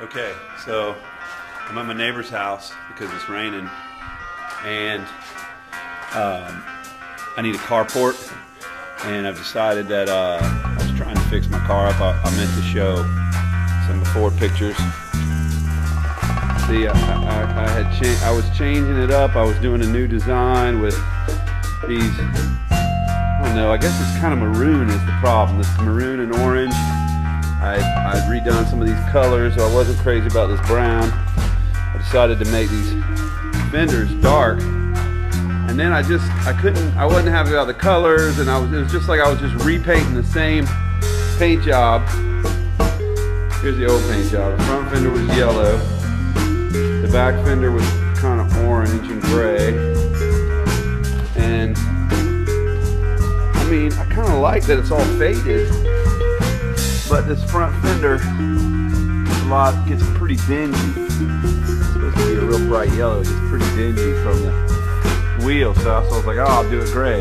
Okay, so I'm at my neighbor's house because it's raining, and I need a carport, and I've decided that I was trying to fix my car up. I meant to show some before pictures. See, I was changing it up. I was doing a new design with these, I don't know, I guess it's kind of maroon is the problem. This maroon and orange. I'd redone some of these colors, so I wasn't crazy about this brown. I decided to make these fenders dark, and then I wasn't happy about the colors, and it was just like I was just repainting the same paint job. Here's the old paint job. The front fender was yellow, the back fender was kind of orange and gray, and I mean, I kind of like that it's all faded. But this front fender gets pretty dingy. It's supposed to be a real bright yellow. It gets pretty dingy from the wheel. So I was like, oh, I'll do it gray.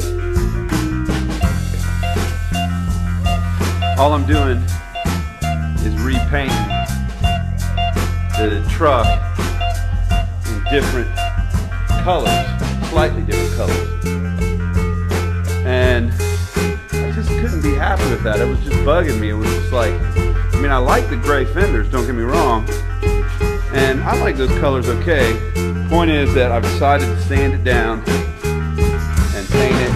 All I'm doing is repainting the truck in different colors, slightly different colors. And I just couldn't be happy with that. It was just bugging me. It was just like, I mean, I like the gray fenders, don't get me wrong, and I like those colors okay. Point is that I've decided to sand it down and paint it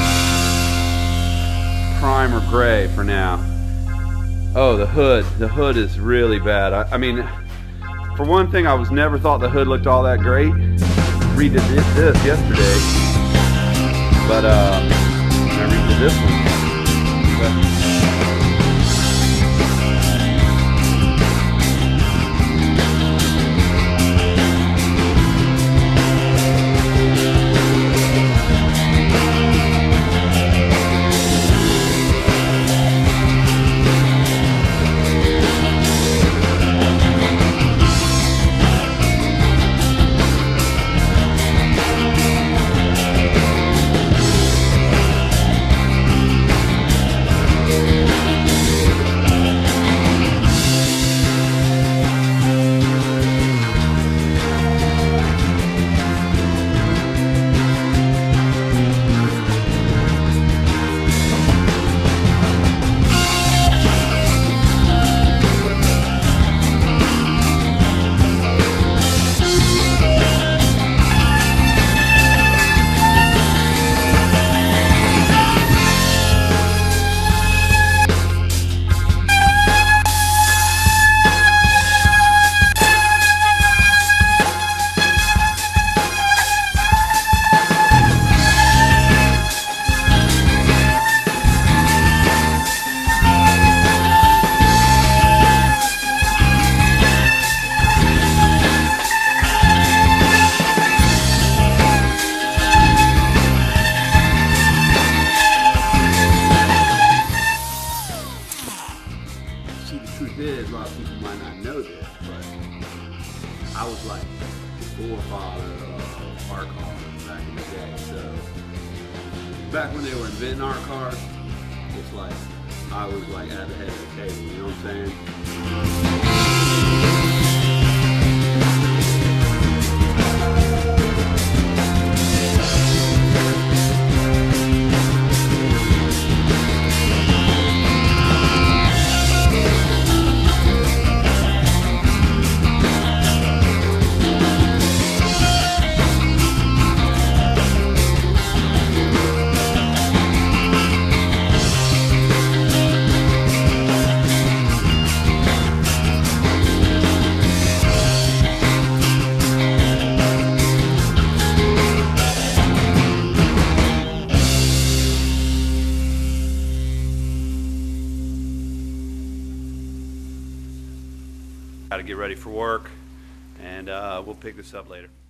primer gray for now. Oh, the hood is really bad. I mean, for one thing, I never thought the hood looked all that great. Redid this yesterday, but I redid this one. The truth is, a lot of people might not know this, but I was like the forefather of art cars back in the day. So back when they were inventing art cars, it's like I was like at the head of the table, you know what I'm saying? Got to get ready for work, and we'll pick this up later.